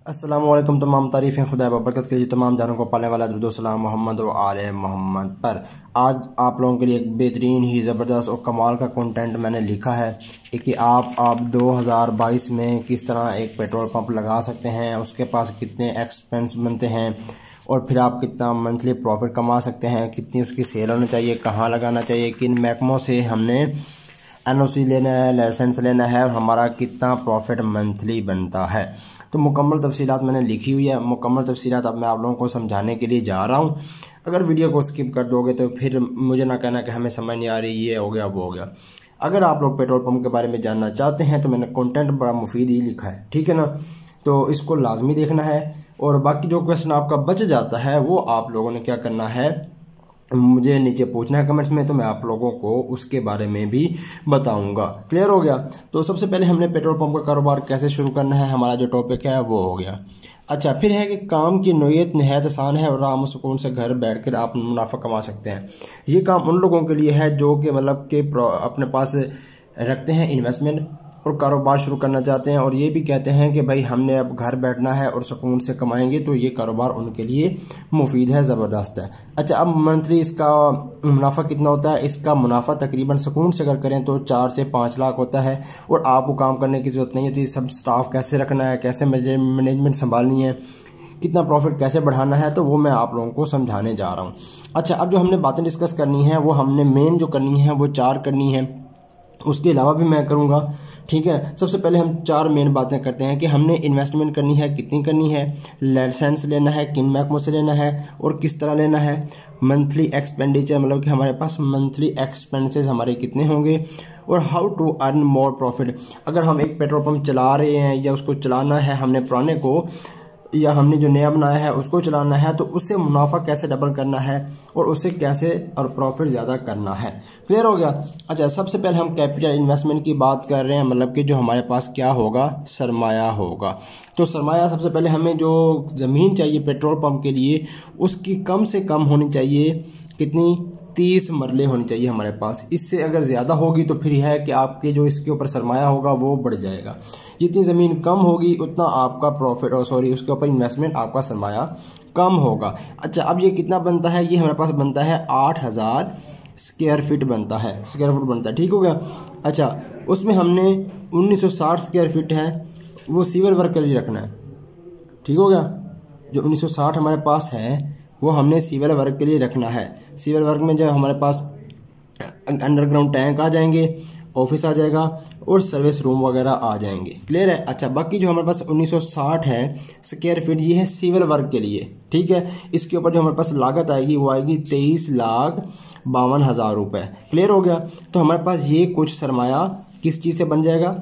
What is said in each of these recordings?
अस्सलाम वालेकुम। तमाम तारीफ़ें खुदा बरकत के तमाम जानों को पालने वाला दरूद सलाम मोहम्मद व आले मोहम्मद पर। आज आप लोगों के लिए एक बेहतरीन ही ज़बरदस्त और कमाल का कंटेंट मैंने लिखा है कि आप 2022 में किस तरह एक पेट्रोल पंप लगा सकते हैं, उसके पास कितने एक्सपेंस बनते हैं और फिर आप कितना मंथली प्रॉफिट कमा सकते हैं, कितनी उसकी सेल होनी चाहिए, कहाँ लगाना चाहिए, किन महकमों से हमने एनओसी लेना है, लाइसेंस लेना है और हमारा कितना प्रॉफिट मंथली बनता है। तो मुकम्मल तफसीलात मैंने लिखी हुई है। मुकम्मल तफसीलात अब मैं आप लोगों को समझाने के लिए जा रहा हूँ। अगर वीडियो को स्किप कर दोगे तो फिर मुझे ना कहना कि हमें समझ नहीं आ रही, ये हो गया वो हो गया। अगर आप लोग पेट्रोल पंप के बारे में जानना चाहते हैं तो मैंने कंटेंट बड़ा मुफीद ही लिखा है, ठीक है ना। तो इसको लाजमी देखना है और बाकी जो क्वेश्चन आपका बच जाता है वो आप लोगों ने क्या करना है, मुझे नीचे पूछना है कमेंट्स में, तो मैं आप लोगों को उसके बारे में भी बताऊंगा। क्लियर हो गया। तो सबसे पहले हमने पेट्रोल पंप का कारोबार कैसे शुरू करना है, हमारा जो टॉपिक है वो हो गया। अच्छा, फिर है कि काम की नोयत नहायत आसान है और आराम सुकून से घर बैठकर आप मुनाफा कमा सकते हैं। ये काम उन लोगों के लिए है जो कि मतलब कि अपने पास रखते हैं इन्वेस्टमेंट और कारोबार शुरू करना चाहते हैं और ये भी कहते हैं कि भाई हमने अब घर बैठना है और सुकून से कमाएंगे, तो ये कारोबार उनके लिए मुफीद है, ज़बरदस्त है। अच्छा, अब मंथली इसका मुनाफा कितना होता है? इसका मुनाफा तकरीबन सुकून से अगर करें तो 4 से 5 लाख होता है और आपको काम करने की ज़रूरत नहीं होती। सब स्टाफ कैसे रखना है, कैसे मैनेजमेंट संभालनी है, कितना प्रॉफिट कैसे बढ़ाना है, तो वो मैं आप लोगों को समझाने जा रहा हूँ। अच्छा, अब जो हमने बातें डिस्कस करनी है वो हमने मेन जो करनी है वो 4 करनी है, उसके अलावा भी मैं करूँगा, ठीक है। सबसे पहले हम 4 मेन बातें करते हैं कि हमने इन्वेस्टमेंट करनी है, कितनी करनी है, लाइसेंस लेना है, किन महकमों से लेना है और किस तरह लेना है, मंथली एक्सपेंडिचर मतलब कि हमारे पास मंथली एक्सपेंसेस हमारे कितने होंगे और how to earn more profit. अगर हम एक पेट्रोल पंप चला रहे हैं या उसको चलाना है, हमने पुराने को या हमने जो नया बनाया है उसको चलाना है, तो उससे मुनाफा कैसे डबल करना है और उससे कैसे और प्रॉफिट ज़्यादा करना है। क्लियर हो गया। अच्छा, सबसे पहले हम कैपिटल इन्वेस्टमेंट की बात कर रहे हैं, मतलब कि जो हमारे पास क्या होगा, सरमाया होगा। तो सरमाया सबसे पहले हमें जो ज़मीन चाहिए पेट्रोल पंप के लिए उसकी कम से कम होनी चाहिए, कितनी, 30 मरले होनी चाहिए हमारे पास। इससे अगर ज़्यादा होगी तो फिर है कि आपके जो इसके ऊपर सरमाया होगा वो बढ़ जाएगा। जितनी ज़मीन कम होगी उतना आपका प्रॉफिट और उसके ऊपर इन्वेस्टमेंट, आपका सरमाया कम होगा। अच्छा, अब ये कितना बनता है? ये हमारे पास बनता है 8000 स्क्वायर फीट बनता है, स्क्वायर फुट बनता है, ठीक हो गया। अच्छा, उसमें हमने 1960 स्क्वायर फीट है वो सिविल वर्क के लिए रखना है, ठीक हो गया। जो 1960 हमारे पास है वो हमने सिविल वर्क के लिए रखना है। सिविल वर्क में जब हमारे पास अंडरग्राउंड टैंक आ जाएंगे, ऑफिस आ जाएगा और सर्विस रूम वगैरह आ जाएंगे। क्लियर है। अच्छा, बाकी जो हमारे पास 1960 है स्क्वायर फीट, ये है सिविल वर्क के लिए, ठीक है। इसके ऊपर जो हमारे पास लागत आएगी वो आएगी 23,52,000 रुपये। क्लियर हो गया। तो हमारे पास ये कुछ सरमाया किस चीज़ से बन जाएगा,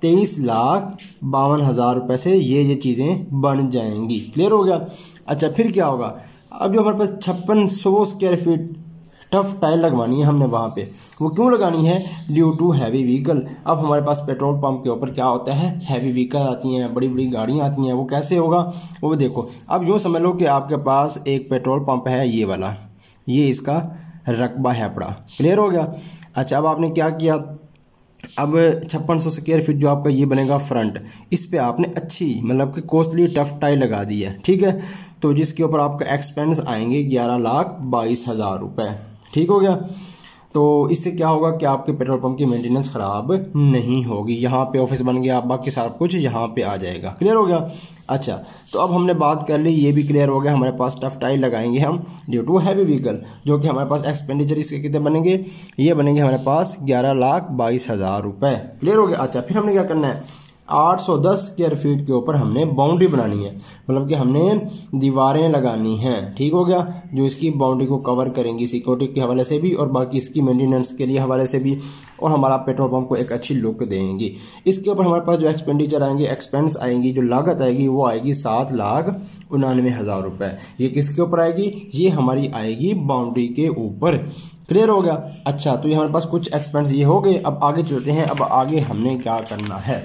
23,52,000 रुपये से ये चीज़ें बन जाएंगी। क्लियर हो गया। अच्छा, फिर क्या होगा? अब जो हमारे पास 5600 स्क्वायर फीट टफ टाइल लगवानी है हमने वहाँ पे। वो क्यों लगानी है? Due to heavy vehicle. अब हमारे पास पेट्रोल पंप के ऊपर क्या होता है, हैवी व्हीकल आती हैं, बड़ी बड़ी गाड़ियाँ आती हैं। वो कैसे होगा वो देखो। अब यूँ समझ लो कि आपके पास एक पेट्रोल पंप है, ये वाला, ये इसका रकबा है पड़ा। क्लियर हो गया। अच्छा, अब आपने क्या किया, अब 5600 स्क्वायर फीट जो आपका ये बनेगा फ्रंट, इस पे आपने अच्छी मतलब कि कॉस्टली टफ टाइल लगा दी है, ठीक है। तो जिसके ऊपर आपका एक्सपेंस आएंगे 11,22,000 रुपये, ठीक हो गया। तो इससे क्या होगा कि आपके पेट्रोल पंप की मेंटेनेंस ख़राब नहीं होगी। यहाँ पे ऑफिस बन गया, बाकी सारा कुछ यहाँ पे आ जाएगा। क्लियर हो गया। अच्छा, तो अब हमने बात कर ली, ये भी क्लियर हो गया। हमारे पास टफ टाइल लगाएंगे हम ड्यू टू हैवी व्हीकल, जो कि हमारे पास एक्सपेंडिचर इसके कितने बनेंगे, ये बनेंगे हमारे पास 11,22,000 रुपये। क्लियर हो गया। अच्छा, फिर हमने क्या करना है, 810 स्क्वायर फीट के ऊपर हमने बाउंड्री बनानी है, मतलब कि हमने दीवारें लगानी हैं, ठीक हो गया, जो इसकी बाउंड्री को कवर करेंगी सिक्योरिटी के हवाले से भी और बाकी इसकी मेंटेनेंस के लिए हवाले से भी, और हमारा पेट्रोल पंप को एक अच्छी लुक देंगी। इसके ऊपर हमारे पास जो एक्सपेंडिचर आएंगे, एक्सपेंस आएंगी, जो लागत आएगी वो आएगी 7,99,000 रुपये। ये किसके ऊपर आएगी? ये हमारी आएगी बाउंड्री के ऊपर। क्लियर हो गया। अच्छा, तो ये हमारे पास कुछ एक्सपेंस ये हो गए। अब आगे चलते हैं। अब आगे हमने क्या करना है,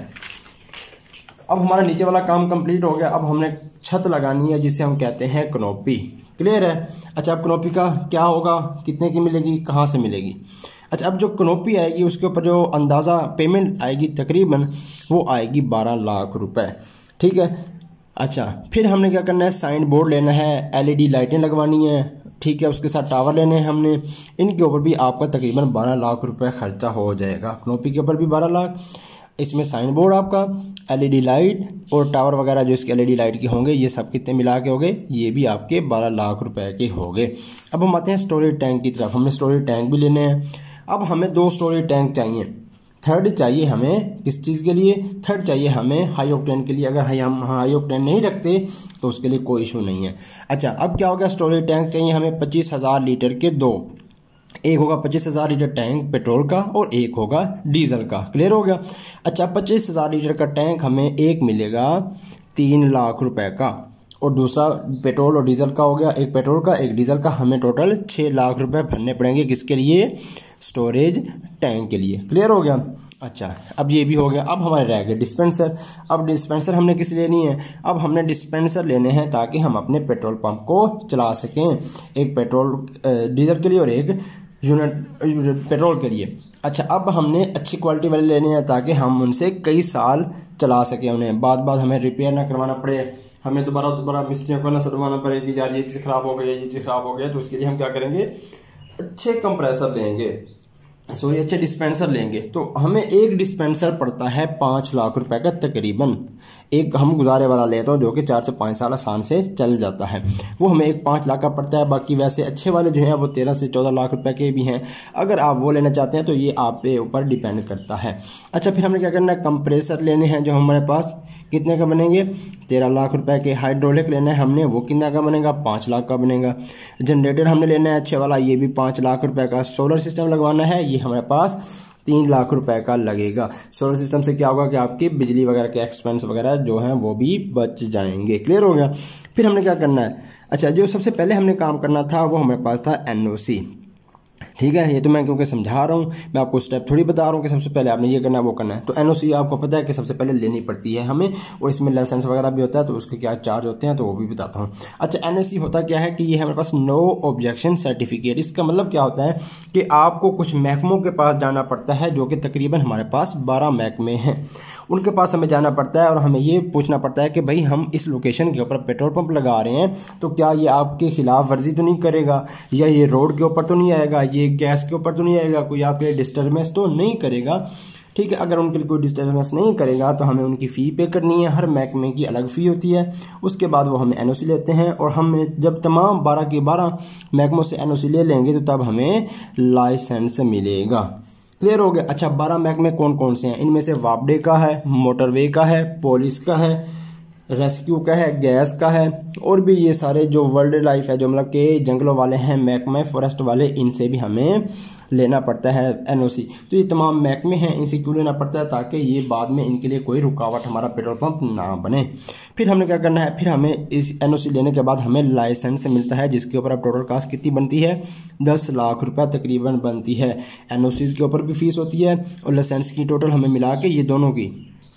अब हमारा नीचे वाला काम कंप्लीट हो गया। अब हमने छत लगानी है जिसे हम कहते हैं कनोपी। क्लियर है। अच्छा, अब कनोपी का क्या होगा, कितने की मिलेगी, कहाँ से मिलेगी? अच्छा, अब जो कनोपी आएगी उसके ऊपर जो अंदाज़ा पेमेंट आएगी तकरीबन वो आएगी 12 लाख रुपए, ठीक है। अच्छा, फिर हमने क्या करना है, साइन बोर्ड लेना है, LED लाइटें लगवानी है, ठीक है, उसके साथ टावर लेने हैं हमने। इनके ऊपर भी आपका तकरीबन 12 लाख रुपए खर्चा हो जाएगा। कनोपी के ऊपर भी 12 लाख, इसमें साइन बोर्ड आपका, LED लाइट और टावर वगैरह जो इसके LED लाइट के होंगे, ये सब कितने मिला के हो गए, ये भी आपके 12 लाख रुपए के हो गए। अब हम आते हैं स्टोरेज टैंक की तरफ। हमने स्टोरेज टैंक भी लेने हैं। अब हमें 2 स्टोरेज टैंक चाहिए। थर्ड चाहिए हमें किस चीज़ के लिए, थर्ड चाहिए हमें हाई ऑक्टेन के लिए। अगर हम हाई ऑक्टेन नहीं रखते तो उसके लिए कोई इशू नहीं है। अच्छा, अब क्या हो गया, स्टोरेज टैंक चाहिए हमें 25,000 लीटर के 2। एक होगा 25,000 लीटर टैंक पेट्रोल का और एक होगा डीजल का। क्लियर हो गया। अच्छा, 25,000 लीटर का टैंक हमें एक मिलेगा 3 लाख रुपए का, और दूसरा पेट्रोल और डीजल का हो गया, एक पेट्रोल का एक डीजल का। हमें टोटल 6 लाख रुपए भरने पड़ेंगे। किसके लिए, स्टोरेज टैंक के लिए। क्लियर हो गया। अच्छा, अब ये भी हो गया। अब हमारे रह गए डिस्पेंसर। अब डिस्पेंसर हमने किस लिए लेनी है, अब हमने डिस्पेंसर लेने हैं ताकि हम अपने पेट्रोल पंप को चला सकें। एक पेट्रोल डीजल के लिए और एक यूनिट पेट्रोल के लिए। अच्छा, अब हमने अच्छी क्वालिटी वाले लेने हैं ताकि हम उनसे कई साल चला सकें, उन्हें बार बार हमें रिपेयर ना करवाना पड़े, हमें दोबारा मिस्त्रियों को ना सदवाना पड़े कि यार ये चीज़ ख़राब हो गई, ये चीज़ ख़राब हो गई। तो उसके लिए हम क्या करेंगे, अच्छे कंप्रेसर लेंगे, सॉरी अच्छे डिस्पेंसर लेंगे। तो हमें एक डिस्पेंसर पड़ता है 5 लाख रुपए का तकरीबन। एक हम गुजारे वाला लेते हैं जो कि 4 से 5 साल आसान से चल जाता है, वो हमें एक 5 लाख का पड़ता है। बाकी वैसे अच्छे वाले जो हैं वो 13 से 14 लाख रुपए के भी हैं। अगर आप वो लेना चाहते हैं तो ये आप पे ऊपर डिपेंड करता है। अच्छा, फिर हमने क्या करना है, कंप्रेसर लेने हैं जो हमारे पास कितने का बनेंगे, 13 लाख रुपए के। हाइड्रोलिक लेना है हमने, वो कितना का बनेगा, 5 लाख का बनेगा। जनरेटर हमने लेना है अच्छे वाला, ये भी 5 लाख रुपए का। सोलर सिस्टम लगवाना है, ये हमारे पास 3 लाख रुपए का लगेगा। सोलर सिस्टम से क्या होगा कि आपकी बिजली वगैरह के एक्सपेंस वगैरह जो हैं वो भी बच जाएंगे। क्लियर हो गया। फिर हमने क्या करना है, अच्छा जो सबसे पहले हमने काम करना था वो हमारे पास था NOC। ठीक है, ये तो मैं क्योंकि समझा रहा हूँ, मैं आपको स्टेप थोड़ी बता रहा हूँ कि सबसे पहले आपने ये करना है वो करना है। तो NOC आपको पता है कि सबसे पहले लेनी पड़ती है हमें, और इसमें लाइसेंस वगैरह भी होता है, तो उसके क्या चार्ज होते हैं तो वो भी बताता हूँ। अच्छा, NOC होता क्या है कि ये हमारे पास नो ऑब्जेक्शन सर्टिफिकेट। इसका मतलब क्या होता है कि आपको कुछ महकमों के पास जाना पड़ता है, जो कि तकरीबन हमारे पास 12 महकमे हैं, उनके पास हमें जाना पड़ता है और हमें ये पूछना पड़ता है कि भाई हम इस लोकेशन के ऊपर पेट्रोल पंप लगा रहे हैं तो क्या ये आपके खिलाफ वर्जी तो नहीं करेगा, या ये रोड के ऊपर तो नहीं आएगा, ये गैस के ऊपर तो नहीं आएगा, कोई आपके डिस्टर्बेंस तो नहीं करेगा। ठीक है, अगर उनके लिए कोई डिस्टर्बेंस नहीं करेगा तो हमें उनकी फ़ी पे करनी है। हर महकमे की अलग फ़ी होती है। उसके बाद वो हमें NOC लेते हैं, और हमें जब तमाम 12 के 12 महकमों से NOC ले लेंगे तो तब हमें लाइसेंस मिलेगा। क्लियर हो गया। अच्छा, 12 महकमे कौन कौन से हैं, इनमें से वापडे का है, मोटरवे का है, पुलिस का है, रेस्क्यू का है, गैस का है, और भी ये सारे जो वर्ल्ड लाइफ है, जो मतलब के जंगलों वाले हैं महकमे, फॉरेस्ट वाले, इनसे भी हमें लेना पड़ता है NOC। तो ये तमाम महकमे हैं, इनसे क्यों लेना पड़ता है, ताकि ये बाद में इनके लिए कोई रुकावट हमारा पेट्रोल पंप ना बने। फिर हमने क्या करना है, फिर हमें इस NOC लेने के बाद हमें लाइसेंस मिलता है, जिसके ऊपर अब टोटल कास्ट कितनी बनती है, 10 लाख रुपये तकरीबन बनती है। NOC के ऊपर भी फीस होती है और लाइसेंस की टोटल हमें मिला के ये दोनों की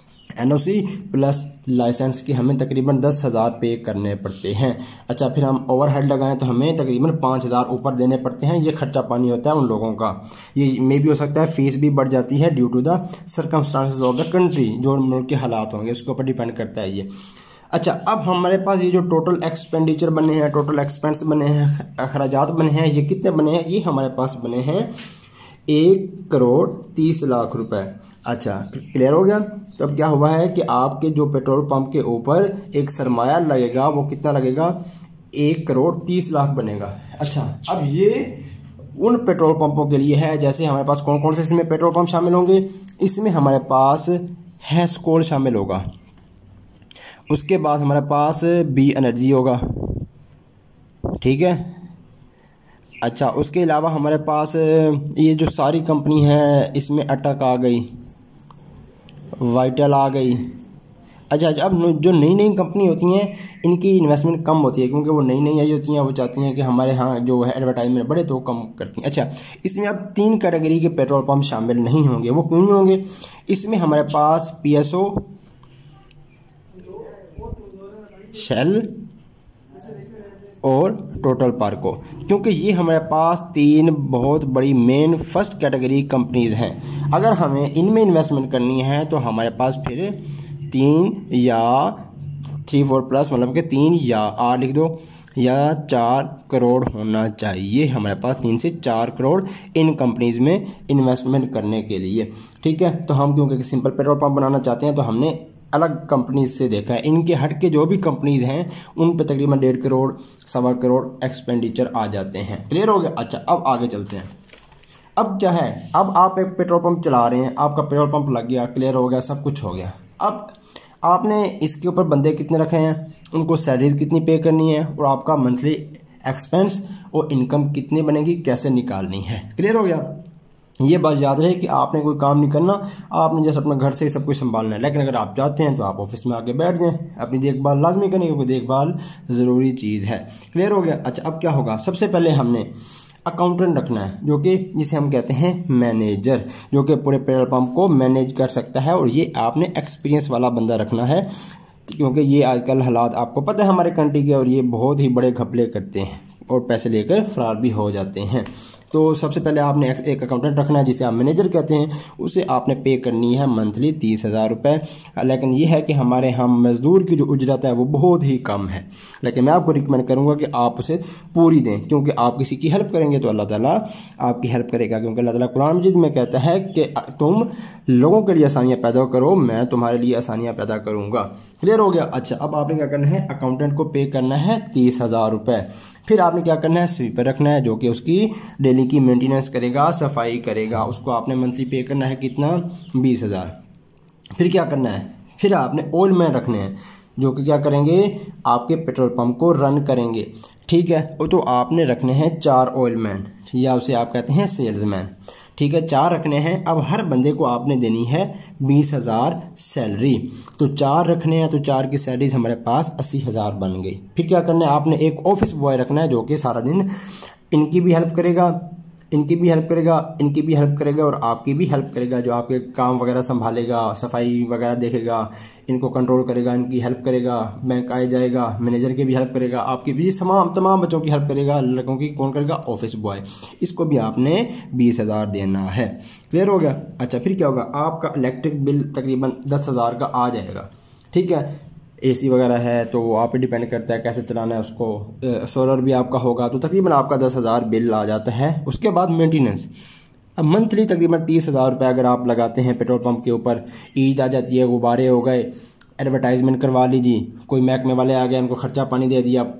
NOC प्लस लाइसेंस की हमें तकरीबन 10,000 पे करने पड़ते हैं। अच्छा, फिर हम ओवरहेड लगाएं तो हमें तकरीबन 5,000 ऊपर देने पड़ते हैं। ये खर्चा पानी होता है उन लोगों का। ये मे भी हो सकता है फीस भी बढ़ जाती है due to the circumstances of the country, जो मुल्क के हालात होंगे उसके ऊपर डिपेंड करता है ये। अच्छा, अब हमारे पास ये जो टोटल एक्सपेंडिचर बने हैं, टोटल एक्सपेंस बने हैं, अखराजात बने हैं, ये कितने बने हैं, ये हमारे पास बने हैं 1,30,00,000 रुपए। अच्छा, क्लियर हो गया। तो अब क्या हुआ है कि आपके जो पेट्रोल पंप के ऊपर एक सरमाया लगेगा, वो कितना लगेगा, 1,30,00,000 बनेगा। अच्छा, अब ये उन पेट्रोल पंपों के लिए है, जैसे हमारे पास कौन कौन से इसमें पेट्रोल पंप शामिल होंगे, इसमें हमारे पास हेस्कोल शामिल होगा, उसके बाद हमारे पास बी एनर्जी होगा, ठीक है। अच्छा, उसके अलावा हमारे पास ये जो सारी कंपनी है, इसमें अटक आ गई, वाइटल आ गई। अच्छा, अब जो नई नई कंपनी होती हैं इनकी इन्वेस्टमेंट कम होती है, क्योंकि वो नई नई आई होती हैं, वो चाहती हैं कि हमारे यहाँ जो है एडवर्टाइजमेंट बढ़े, तो कम करती हैं। अच्छा, इसमें अब 3 कैटेगरी के पेट्रोल पंप शामिल नहीं होंगे। वो क्यों नहीं होंगे, इसमें हमारे पास PSO, शेल और टोटल पार्को, क्योंकि ये हमारे पास 3 बहुत बड़ी मेन फर्स्ट कैटेगरी कंपनीज हैं। अगर हमें इनमें इन्वेस्टमेंट करनी है तो हमारे पास फिर 3 या 3-4+ मतलब कि 3 या R लिख दो, या 4 करोड़ होना चाहिए हमारे पास, 3 से 4 करोड़ इन कंपनीज़ में इन्वेस्टमेंट करने के लिए। ठीक है, तो हम क्योंकि सिंपल पेट्रोल पंप बनाना चाहते हैं तो हमने अलग कंपनीज से देखा है, इनके हट के जो भी कंपनीज हैं उन पे तकरीबन 1.5 करोड़ 1.25 करोड़ एक्सपेंडिचर आ जाते हैं। क्लियर हो गया। अच्छा, अब आगे चलते हैं। अब क्या है, अब आप एक पेट्रोल पंप चला रहे हैं, आपका पेट्रोल पंप लग गया, क्लियर हो गया, सब कुछ हो गया। अब आपने इसके ऊपर बंदे कितने रखे हैं, उनको सैलरीज कितनी पे करनी है, और आपका मंथली एक्सपेंस और इनकम कितनी बनेगी, कैसे निकालनी है। क्लियर हो गया। ये बात याद रहे कि आपने कोई काम नहीं करना, आपने जैसे अपने घर से ही सब कुछ संभालना है। लेकिन अगर आप चाहते हैं तो आप ऑफिस में आके बैठ जाएं, अपनी देखभाल लाजमी करें क्योंकि देखभाल ज़रूरी चीज़ है। क्लियर हो गया। अच्छा, अब क्या होगा, सबसे पहले हमने अकाउंटेंट रखना है जो कि जिसे हम कहते हैं मैनेजर, जो कि पूरे पेट्रोल पंप को मैनेज कर सकता है, और ये आपने एक्सपीरियंस वाला बंदा रखना है क्योंकि ये आजकल हालात आपको पता है हमारे कंट्री के, और ये बहुत ही बड़े घपले करते हैं और पैसे लेकर फरार भी हो जाते हैं। तो सबसे पहले आपने एक अकाउंटेंट रखना है जिसे आप मैनेजर कहते हैं, उसे आपने पे करनी है मंथली 30,000 रुपये। लेकिन ये है कि हमारे यहाँ मजदूर की जो उजरत है वो बहुत ही कम है, लेकिन मैं आपको रिकमेंड करूँगा कि आप उसे पूरी दें, क्योंकि आप किसी की हेल्प करेंगे तो अल्लाह ताला आपकी हेल्प करेगा। क्योंकि अल्लाह ताला कुरान मजीद में कहता है कि तुम लोगों के लिए आसानियाँ पैदा करो, मैं तुम्हारे लिए आसानियाँ पैदा करूँगा। क्लियर हो गया। अच्छा, अब आपने क्या करना है, अकाउंटेंट को पे करना है 30,000 रुपये। फिर आपने क्या करना है, स्वीपर रखना है जो कि उसकी डेली की मेंटेनेंस करेगा, सफाई करेगा, उसको आपने मंथली पे करना है कितना, 20,000। फिर क्या करना है, फिर आपने ऑयल मैन रखने हैं जो कि क्या करेंगे, आपके पेट्रोल पंप को रन करेंगे। ठीक है, तो आपने रखने हैं 4 ऑयल मैन, या उसे आप कहते हैं सेल्समैन। ठीक है, 4 रखने हैं। अब हर बंदे को आपने देनी है 20,000 सैलरी, तो 4 रखने हैं, तो 4 की सैलरीज हमारे पास 80,000 बन गई। फिर क्या करना है, आपने एक ऑफिस बॉय रखना है जो कि सारा दिन इनकी भी हेल्प करेगा, इनकी भी हेल्प करेगा, इनकी भी हेल्प करेगा, और आपकी भी हेल्प करेगा, जो आपके काम वगैरह संभालेगा, सफाई वगैरह देखेगा, इनको कंट्रोल करेगा, इनकी हेल्प करेगा, बैंक आए जाएगा, मैनेजर की भी हेल्प करेगा, आपकी भी तमाम बच्चों की हेल्प करेगा। लड़कों की कौन करेगा, ऑफिस बॉय। इसको भी आपने 20,000 देना है। क्लियर हो गया। अच्छा, फिर क्या होगा, आपका इलेक्ट्रिक बिल तकरीबन 10,000 का आ जाएगा। ठीक है, एसी वगैरह है तो वो आप पे डिपेंड करता है कैसे चलाना है उसको। सोलर भी आपका होगा तो तकरीबन आपका 10,000 बिल आ जाता है। उसके बाद मेंटेनेंस, अब मंथली तकरीबन 30,000 रुपये अगर आप लगाते हैं पेट्रोल पंप के ऊपर। ईद आ जाती है, गुब्बारे हो गए, एडवर्टाइजमेंट करवा लीजिए, कोई महकमे वाले आ गए उनको खर्चा पानी दे दिया,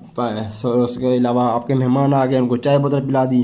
उसके अलावा आपके मेहमान आ गए उनको चाय बोतल पिला दी,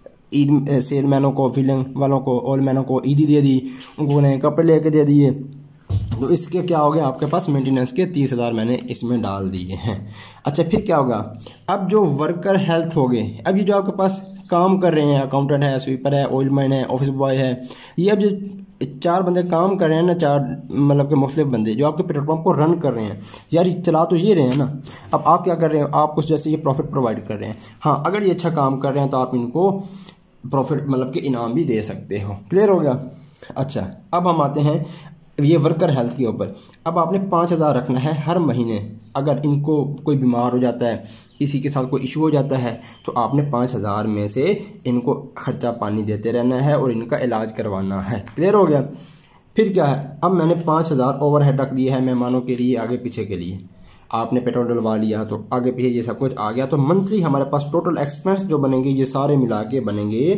ईद सेल मैनों को, फिलिंग वालों को, ऑयल मैनों को ईदी दे दी, उनको नए कपड़े लेके दे दिए। तो इसके क्या हो गया, आपके पास मेंटेनेंस के 30,000 मैंने इसमें डाल दिए हैं। अच्छा, फिर क्या होगा, अब जो वर्कर हेल्थ हो गए, अब ये जो आपके पास काम कर रहे हैं, अकाउंटेंट है, स्वीपर है, ऑयल मैन है, ऑफिस बॉय है, ये अब जो 4 बंदे काम कर रहे हैं ना, 4 मतलब के मुख्तलिफ बंदे जो आपके पेट्रोल पंप को रन कर रहे हैं, यार चला तो ये रहे हैं ना। अब आप क्या कर रहे हैं, आप कुछ जैसे ये प्रॉफिट प्रोवाइड कर रहे हैं। हाँ, अगर ये अच्छा काम कर रहे हैं तो आप इनको प्रॉफिट मतलब कि इनाम भी दे सकते हो। क्लियर हो गया। अच्छा, अब हम आते हैं ये वर्कर हेल्थ के ऊपर। अब आपने 5,000 रखना है हर महीने। अगर इनको कोई बीमार हो जाता है, किसी के साथ कोई इशू हो जाता है, तो आपने 5,000 में से इनको खर्चा पानी देते रहना है और इनका इलाज करवाना है। क्लियर हो गया। फिर क्या है, अब मैंने 5,000 ओवरहेड रख दिए है मेहमानों के लिए, आगे पीछे के लिए। आपने पेट्रोल डलवा लिया तो आगे पीछे ये सब कुछ आ गया, तो मंथली हमारे पास टोटल एक्सपेंस जो बनेंगे ये सारे मिला के बनेंगे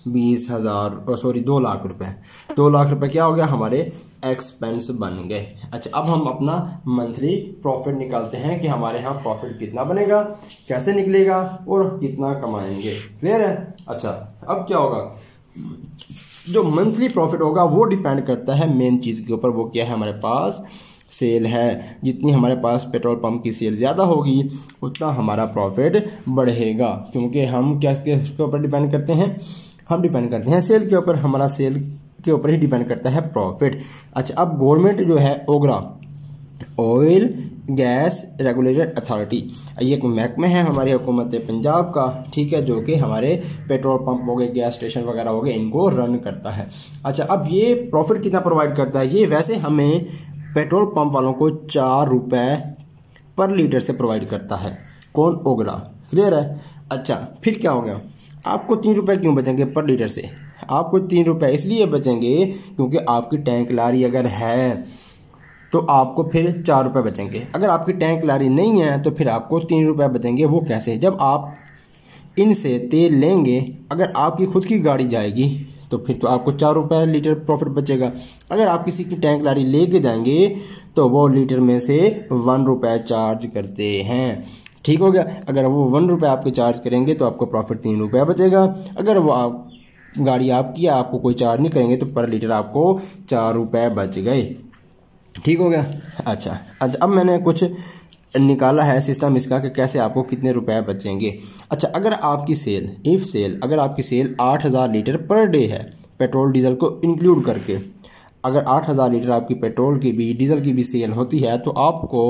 2 लाख रुपए। 2 लाख रुपए क्या हो गया, हमारे एक्सपेंस बन गए। अच्छा, अब हम अपना मंथली प्रॉफिट निकालते हैं कि हमारे यहाँ प्रॉफिट कितना बनेगा, कैसे निकलेगा और कितना कमाएंगे। क्लियर है। अच्छा, अब क्या होगा, जो मंथली प्रॉफिट होगा वो डिपेंड करता है मेन चीज़ के ऊपर, वो क्या है, हमारे पास सेल है। जितनी हमारे पास पेट्रोल पंप की सेल ज़्यादा होगी उतना हमारा प्रॉफिट बढ़ेगा, क्योंकि हम क्या इसके ऊपर डिपेंड करते हैं, हम डिपेंड करते हैं सेल के ऊपर, हमारा सेल के ऊपर ही डिपेंड करता है प्रॉफिट। अच्छा, अब गवर्नमेंट जो है OGRA, oil gas regulatory authority, ये एक महकमा है हमारी हुकूमत पंजाब का, ठीक है, जो कि हमारे पेट्रोल पंप हो गए, गैस स्टेशन वगैरह हो गए, इनको रन करता है। अच्छा, अब ये प्रॉफिट कितना प्रोवाइड करता है, ये वैसे हमें पेट्रोल पंप वालों को 4 रुपये पर लीटर से प्रोवाइड करता है। कौन, ओगरा। क्लियर है। अच्छा, फिर क्या हो गया, आपको 3 रुपये क्यों बचेंगे पर लीटर से, आपको 3 रुपये इसलिए बचेंगे क्योंकि आपकी टैंक लारी अगर है तो आपको फिर 4 रुपये बचेंगे। अगर आपकी टैंक लारी नहीं है तो फिर आपको 3 रुपये बचेंगे। वो कैसे? जब आप इनसे तेल लेंगे, अगर आपकी खुद की गाड़ी जाएगी तो फिर तो आपको 4 रुपये लीटर प्रॉफिट बचेगा। अगर आप किसी की टैंक लारी लेके जाएंगे तो वो लीटर में से 1 रुपये चार्ज करते हैं। ठीक हो गया। अगर वो 1 रुपये आपको चार्ज करेंगे तो आपको प्रॉफिट 3 रुपये बचेगा। अगर वो आप गाड़ी आपकी है, आपको कोई चार्ज नहीं करेंगे तो पर लीटर आपको 4 रुपये बच गए। ठीक हो गया। अच्छा, अब मैंने कुछ निकाला है सिस्टम इसका कि कैसे आपको कितने रुपए बचेंगे। अच्छा, अगर आपकी सेल अगर आपकी सेल 8000 लीटर पर डे है, पेट्रोल डीजल को इंक्लूड करके, अगर 8000 लीटर आपकी पेट्रोल की भी डीजल की भी सेल होती है तो आपको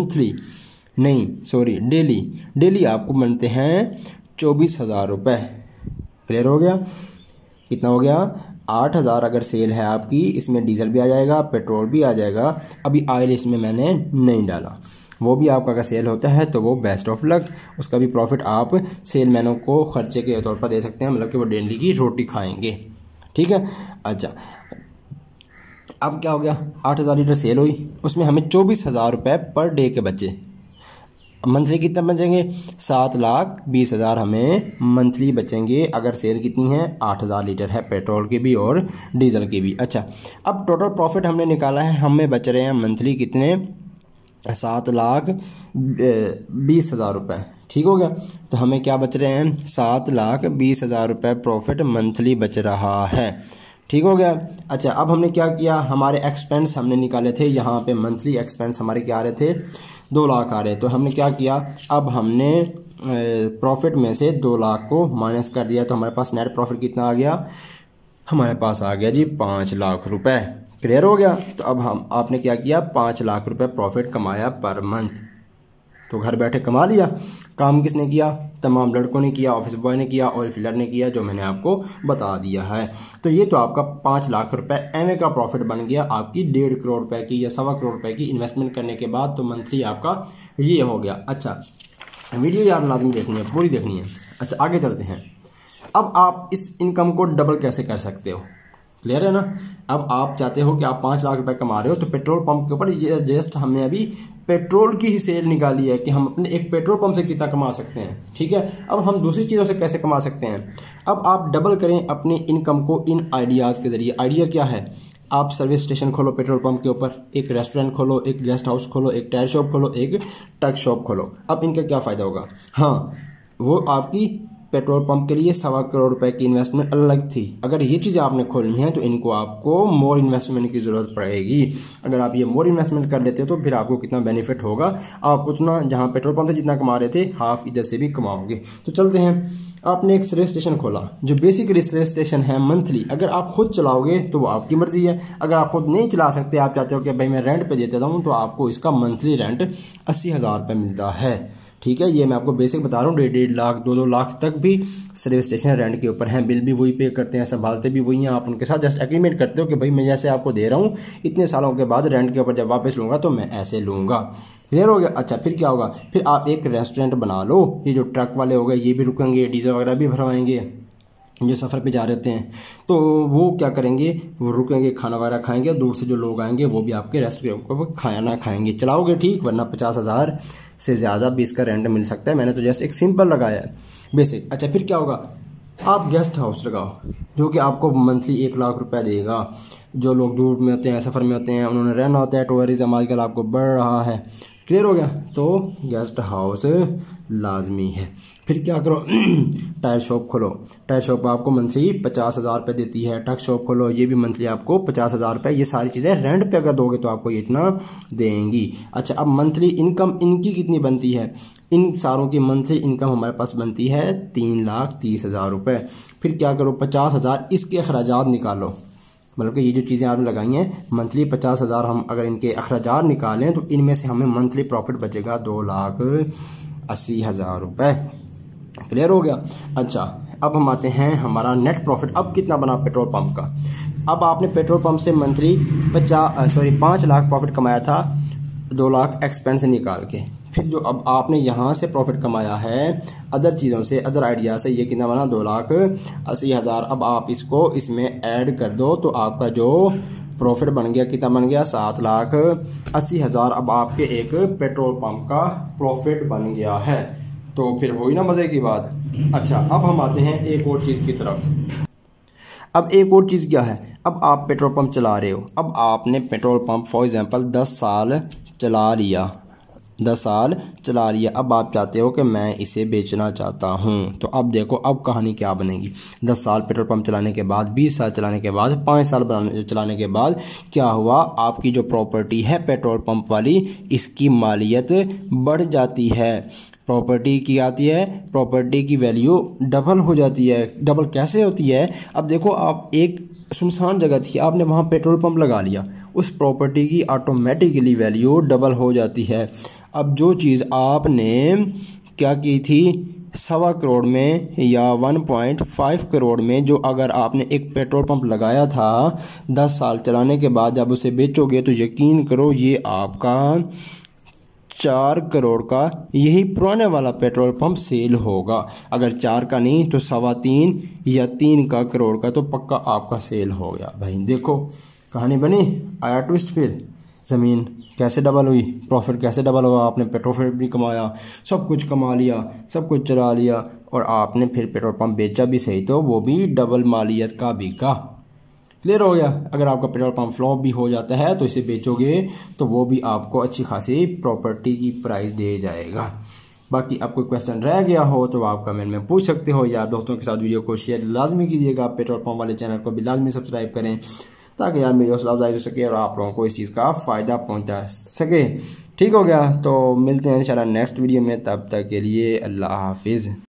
डेली आपको बनते हैं 24,000 रुपये। क्लियर हो गया? कितना हो गया? 8000 अगर सेल है आपकी, इसमें डीजल भी आ जाएगा, पेट्रोल भी आ जाएगा। अभी ऑयल इसमें मैंने नहीं डाला, वो भी आपका अगर सेल होता है तो वो बेस्ट ऑफ लक, उसका भी प्रॉफिट आप सेल मैनों को खर्चे के तौर पर दे सकते हैं, मतलब कि वो डेली की रोटी खाएंगे। ठीक है। अच्छा, अब क्या हो गया? 8000 लीटर सेल हुई, उसमें हमें 24,000 रुपये पर डे के बचे। मंथली कितना बचेंगे? 7,20,000 हमें मंथली बचेंगे अगर सेल कितनी है? 8000 लीटर है, पेट्रोल की भी और डीजल की भी। अच्छा, अब टोटल प्रॉफिट हमने निकाला है, हमें बच रहे हैं मंथली कितने? 7,20,000 रुपये। ठीक हो गया। तो हमें क्या बच रहे हैं? 7,20,000 रुपये प्रॉफिट मंथली बच रहा है। ठीक हो गया। अच्छा, अब हमने क्या किया? हमारे एक्सपेंस हमने निकाले थे, यहाँ पे मंथली एक्सपेंस हमारे क्या आ रहे थे? 2 लाख आ रहे। तो हमने क्या किया? अब हमने प्रॉफिट में से 2 लाख को माइनस कर दिया, तो हमारे पास नेट प्रॉफिट कितना आ गया? हमारे पास आ गया जी 5 लाख रुपए। क्लियर हो गया। तो अब आपने क्या किया? 5 लाख रुपए प्रॉफिट कमाया पर मंथ। तो घर बैठे कमा लिया। काम किसने किया? तमाम लड़कों ने किया, ऑफिस बॉय ने किया, ऑयल फिलर ने किया, जो मैंने आपको बता दिया है। तो ये तो आपका 5 लाख रुपए एमए का प्रॉफिट बन गया आपकी 1.5 करोड़ रुपए की या 1.25 करोड़ रुपए की इन्वेस्टमेंट करने के बाद। तो मंथली आपका ये हो गया। अच्छा, वीडियो यार लाजमी देखनी है, पूरी देखनी है। अच्छा, आगे चलते हैं। अब आप इस इनकम को डबल कैसे कर सकते हो? क्लियर है ना? अब आप चाहते हो कि आप 5 लाख रुपए कमा रहे हो, तो पेट्रोल पंप के ऊपर ये जस्ट हमने अभी पेट्रोल की ही सेल निकाली है कि हम अपने एक पेट्रोल पंप से कितना कमा सकते हैं। ठीक है। अब हम दूसरी चीज़ों से कैसे कमा सकते हैं? अब आप डबल करें अपनी इनकम को इन आइडियाज़ के जरिए। आइडिया क्या है? आप सर्विस स्टेशन खोलो पेट्रोल पंप के ऊपर, एक रेस्टोरेंट खोलो, एक गेस्ट हाउस खोलो, एक टायर शॉप खोलो, एक ट्रक शॉप खोलो। अब इनका क्या फ़ायदा होगा? हाँ, वो आपकी पेट्रोल पंप के लिए 1.25 करोड़ रुपए की इन्वेस्टमेंट अलग थी। अगर ये चीज़ें आपने खोलनी है तो इनको आपको मोर इन्वेस्टमेंट की ज़रूरत पड़ेगी। अगर आप ये मोर इन्वेस्टमेंट कर लेते हो तो फिर आपको कितना बेनिफिट होगा? आप उतना जहाँ पेट्रोल पंप से जितना कमा रहे थे, हाफ इधर से भी कमाओगे। तो चलते हैं। आपने एक सर्विस स्टेशन खोला, जो बेसिकली सर्विस स्टेशन है मंथली। अगर आप खुद चलाओगे तो वो आपकी मर्जी है। अगर आप खुद नहीं चला सकते, आप चाहते हो कि भाई मैं रेंट पे देता हूँ, तो आपको इसका मंथली रेंट 80,000 रुपये मिलता है। ठीक है। ये मैं आपको बेसिक बता रहा हूँ। 1.5 लाख 2 लाख तक भी सर्विस स्टेशन रेंट के ऊपर हैं। बिल भी वही पे करते हैं, संभालते भी वही हैं। आप उनके साथ जस्ट एग्रीमेंट करते हो कि भाई मैं जैसे आपको दे रहा हूँ, इतने सालों के बाद रेंट के ऊपर जब वापस लूँगा तो मैं ऐसे लूँगा। क्लियर हो गया। अच्छा, फिर क्या होगा? फिर आप एक रेस्टोरेंट बना लो। ये जो ट्रक वाले हो गए, ये भी रुकेंगे, डीजल वगैरह भी भरवाएंगे। जो सफ़र पे जा रहे होते हैं तो वो क्या करेंगे? वो रुकेंगे, खाना वगैरह खाएंगे। दूर से जो लोग आएंगे वो भी आपके रेस्टोरेंट को खाना खाएंगे। चलाओगे ठीक, वरना 50,000 से ज़्यादा भी इसका रेंट मिल सकता है। मैंने तो जस्ट एक सिंपल लगाया है, बेसिक। अच्छा, फिर क्या होगा? आप गेस्ट हाउस लगाओ, जो कि आपको मंथली 1 लाख रुपए देगा। जो लोग दूर में होते हैं, सफ़र में होते हैं, उन्होंने रहना होता है। टूरिज्म आजकल आपको बढ़ रहा है। क्लियर हो गया। तो गेस्ट हाउस लाजमी है। फिर क्या करो? टायर शॉप खोलो। टायर शॉप आपको मंथली 50,000 रुपये देती है। ट्रक शॉप खोलो, ये भी मंथली आपको 50,000 रुपये। ये सारी चीज़ें रेंट पे अगर दोगे तो आपको ये इतना देंगी। अच्छा, अब मंथली इनकम इनकी कितनी बनती है? इन सारों की मंथली इनकम हमारे पास बनती है 3,30,000 रुपये। फिर क्या करो? 50,000 इसके अखराजात निकालो। मतलब कि ये जो चीज़ें आपने लगाई हैं, मंथली 50,000 हम अगर इनके अखराजात निकालें तो इनमें से हमें मंथली प्रॉफिट बचेगा 2,80,000 रुपये। क्लियर हो गया। अच्छा, अब हम आते हैं हमारा नेट प्रॉफिट। अब कितना बना पेट्रोल पंप का? अब आपने पेट्रोल पंप से मंथली 5 लाख प्रॉफिट कमाया था, 2 लाख एक्सपेंस निकाल के। फिर जो अब आपने यहाँ से प्रॉफिट कमाया है अदर चीज़ों से, अदर आइडिया से, ये कितना बना? 2,80,000। अब आप इसको इसमें ऐड कर दो तो आपका जो प्रॉफिट बन गया, कितना बन गया 7,80,000। अब आपके एक पेट्रोल पंप का प्रॉफिट बन गया है। तो फिर हुई ना मज़े की बात। अच्छा, अब हम आते हैं एक और चीज़ की तरफ। अब एक और चीज़ क्या है, अब आप पेट्रोल पंप चला रहे हो। अब आपने पेट्रोल पंप फॉर एग्जांपल 10 साल चला लिया, 10 साल चला लिया। अब आप चाहते हो कि मैं इसे बेचना चाहता हूँ। तो अब देखो अब कहानी क्या बनेगी। 10 साल पेट्रोल पंप चलाने के बाद, 20 साल चलाने के बाद, 5 साल चलाने के बाद क्या हुआ, आपकी जो प्रॉपर्टी है पेट्रोल पंप वाली, इसकी मालियत बढ़ जाती है। प्रॉपर्टी की आती है, प्रॉपर्टी की वैल्यू डबल हो जाती है। डबल कैसे होती है, अब देखो आप एक सुनसान जगह थी, आपने वहाँ पेट्रोल पंप लगा लिया, उस प्रॉपर्टी की ऑटोमेटिकली वैल्यू डबल हो जाती है। अब जो चीज़ आपने क्या की थी 1.25 करोड़ में या 1.5 करोड़ में, जो अगर आपने एक पेट्रोल पंप लगाया था 10 साल चलाने के बाद जब उसे बेचोगे तो यकीन करो ये आपका 4 करोड़ का यही पुराने वाला पेट्रोल पंप सेल होगा। अगर 4 का नहीं तो 3.25 या 3 का करोड़ का तो पक्का आपका सेल हो गया। भाई देखो कहानी बनी, आया ट्विस्ट। फिर ज़मीन कैसे डबल हुई, प्रॉफिट कैसे डबल हुआ, आपने पेट्रोल भी कमाया, सब कुछ कमा लिया, सब कुछ चला लिया, और आपने फिर पेट्रोल पंप बेचा भी सही तो वो भी डबल मालियत का बिका। क्लियर हो गया। अगर आपका पेट्रोल पंप फ्लॉप भी हो जाता है तो इसे बेचोगे तो वो भी आपको अच्छी खासी प्रॉपर्टी की प्राइस दे जाएगा। बाकी आप कोई क्वेश्चन रह गया हो तो आप कमेंट में पूछ सकते हो, या दोस्तों के साथ वीडियो को शेयर लाजमी कीजिएगा। पेट्रोल पंप वाले चैनल को भी लाजमी सब्सक्राइब करें ताकि यार मेरी हौसला अफजाई हो सके और आप लोगों को इस चीज़ का फ़ायदा पहुंचा सके। ठीक हो गया, तो मिलते हैं इंशाल्लाह नेक्स्ट वीडियो में, तब तक के लिए अल्लाह हाफिज़।